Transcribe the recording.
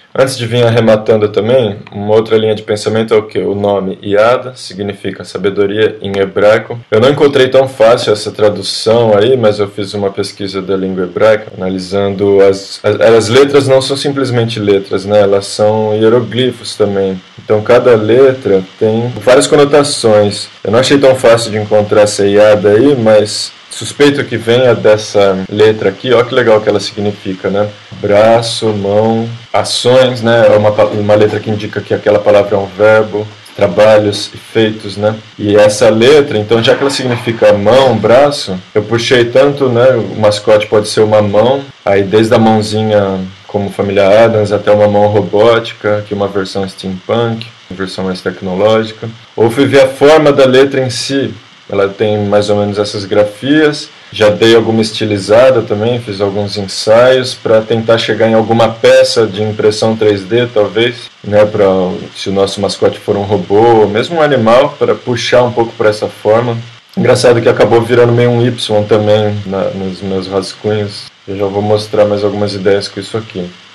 Antes de vir arrematando também, uma outra linha de pensamento é o que? O nome Iada significa sabedoria em hebraico. Eu não encontrei tão fácil essa tradução aí, mas eu fiz uma pesquisa da língua hebraica, analisando as letras não são simplesmente letras, né? Elas são hieroglifos também. Então cada letra tem várias conotações. Eu não achei tão fácil de encontrar essa Iada aí, mas suspeito que venha dessa letra aqui. Olha que legal que ela significa, né? Braço, mão, ações, né? É uma letra que indica que aquela palavra é um verbo, trabalhos e feitos, né? E essa letra, então, já que ela significa mão, braço, eu puxei tanto, né? O mascote pode ser uma mão, aí desde a mãozinha como família Adams até uma mão robótica, que é uma versão steampunk, uma versão mais tecnológica. Ou fui ver a forma da letra em si. Ela tem mais ou menos essas grafias. Já dei alguma estilizada também, fiz alguns ensaios para tentar chegar em alguma peça de impressão 3D, talvez, né, se o nosso mascote for um robô, ou mesmo um animal, para puxar um pouco para essa forma. Engraçado que acabou virando meio um Y também nos meus rascunhos. Eu já vou mostrar mais algumas ideias com isso aqui.